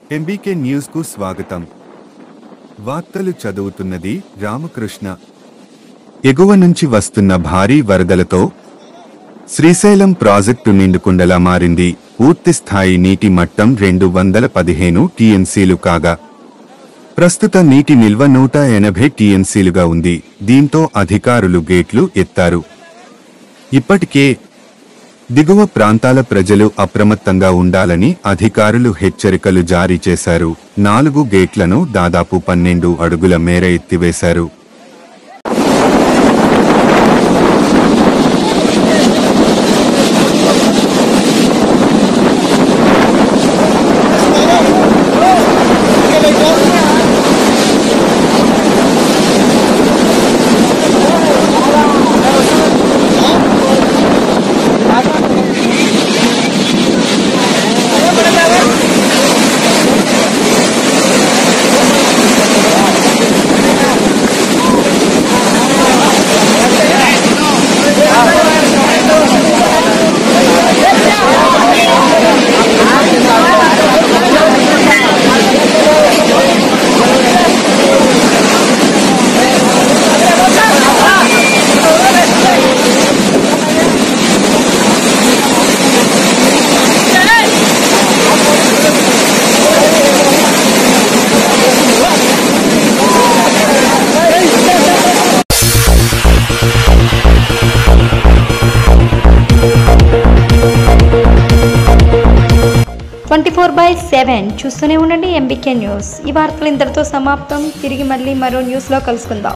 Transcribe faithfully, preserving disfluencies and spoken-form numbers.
MBK news కు స్వాగతం. వార్తలు చదువుతున్నది రామకృష్ణ. ఎగువ నుంచి వస్తున్న భారీ వరదలతో శ్రీశైలం ప్రాజెక్టు నిండుకుండలా మారింది. పూర్తి స్థాయి నీటి మట్టం రెండు వందల పదిహేను టీఎంసీలు కాగా ప్రస్తుత నీటి నిల్వ నూట ఎనభై టీఎంసీలుగా ఉంది. దీంతో అధికారులు గేట్లు ఎత్తారు. ఇప్పటికే దిగువ ప్రాంతాల ప్రజలు అప్రమత్తంగా ఉండాలని అధికారులు హెచ్చరికలు జారీ చేశారు. నాలుగు గేట్లను దాదాపు పన్నెండు అడుగుల మేర ఎత్తివేశారు. ట్వంటీ ఫోర్ బై సెవెన్ చూస్తూనే ఉండండి ఎంబీకే న్యూస్. ఈ వార్తలు ఇంతటితో సమాప్తం. తిరిగి మళ్ళీ మరో న్యూస్లో కలుసుకుందాం.